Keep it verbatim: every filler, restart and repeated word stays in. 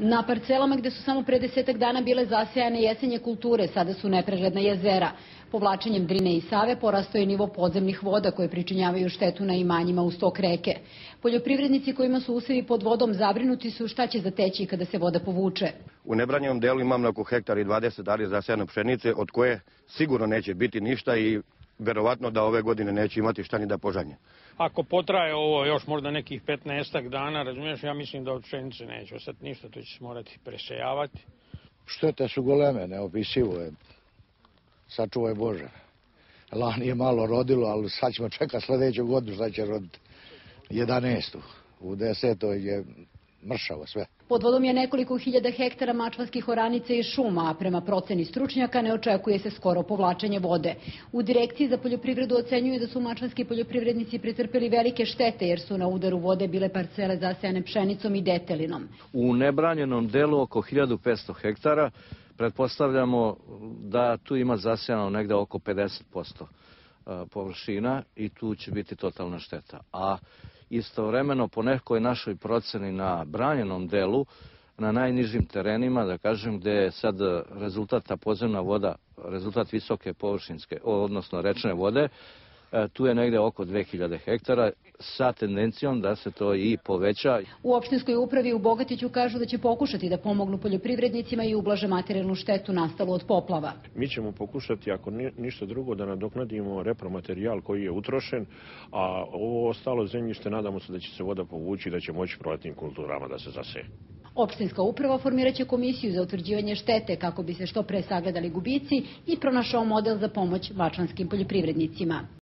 Na parcelama gde su samo pre desetak dana bile zasejane jesenje kulture, sada su nepregledna jezera. Povlačenjem Drine i Save porastao je nivo podzemnih voda koje pričinjavaju štetu na imanjima uz tok reke. Poljoprivrednici kojima su usevi pod vodom zabrinuti su šta će zateći kada se voda povuče. U nebranjenom delu imam oko hektar i dvadeset ari zasejane pšenice, od koje sigurno neće biti ništa i verovatno da ove godine neće imati šta ni da požanje. Ako potraje ovo još možda nekih petnaestak dana, razumiješ, ja mislim da od pšenice neće ostati ništa, to će se morati presejavati. Štete su goleme, neopisivo je. Sačuvaj Bože. Lani je malo rodilo, ali sad ćemo čekati sljedeću godinu, sad će roditi jedanaestu. U desetoj je mršavo sve. Pod vodom je nekoliko hiljada hektara mačvanskih oranica i šuma, a prema proceni stručnjaka ne očekuje se skoro povlačenje vode. U Direkciji za poljoprivredu ocenjuju da su mačvanski poljoprivrednici pretrpeli velike štete jer su na udaru vode bile parcele zasejane pšenicom i detelinom. U nebranjenom delu oko hiljadu petsto hektara pretpostavljamo da tu ima zasejano negde oko pedeset posto površina i tu će biti totalna šteta. A istovremeno po nekoj našoj proceni na branjenom delu, na najnižim terenima, da kažem, gde je sad rezultat ta podzemna voda, rezultat visoke površinske, odnosno rečne vode, tu je negde oko dve hiljade hektara sa tendencijom da se to i poveća. U opštinskoj upravi u Bogatiću kažu da će pokušati da pomognu poljoprivrednicima i ublaže materijalnu štetu nastalu od poplava. Mi ćemo pokušati, ako ništa drugo, da nadoknadimo repromaterijal koji je utrošen, a ovo ostalo zemljište nadamo se da će se voda povući i da će moći proletnim kulturama da se zaseje. Opštinska uprava formiraće komisiju za utvrđivanje štete kako bi se što pre sagledali gubici i pronašao model za pomoć mačvanskim poljoprivrednicima.